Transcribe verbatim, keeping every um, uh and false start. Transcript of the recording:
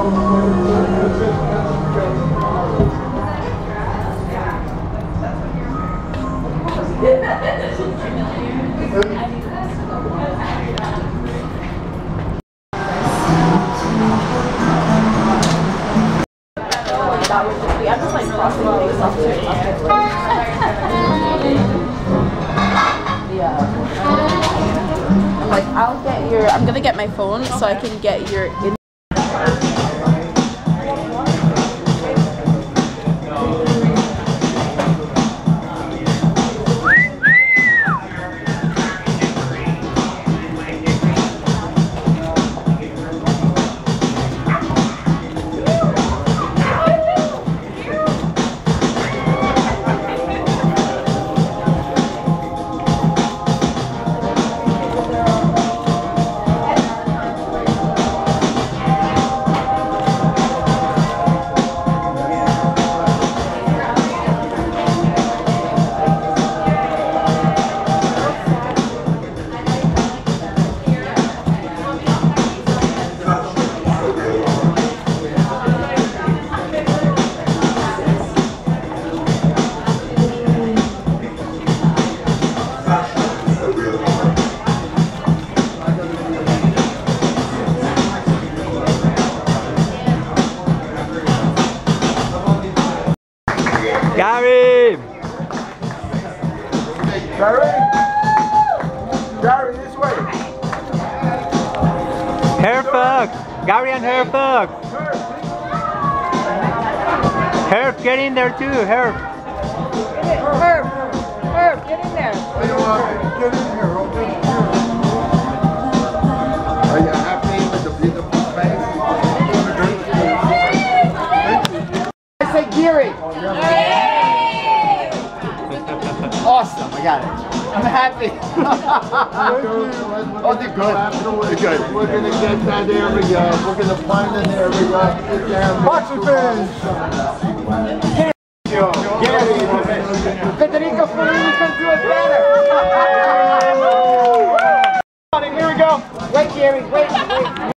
That would just be, I'm just like crossing things off to yeah. I'm like, I'll get your, I'm gonna get my phone so I can get your in Gary! Gary! Gary, this way! Hair fuck! Gary and hair fuck! Herb, get in there too, Herb! Herb! Herb, get in there! Get in here, okay? Are you happy with the beautiful face? I say Geary! Awesome, I got it. I'm happy. Oh, they're good. They're good. We're gonna get that area. We're gonna find an area. Foxxy finish! Federico Fellini can do it better. Here we go. Wait, Geary. Wait, wait.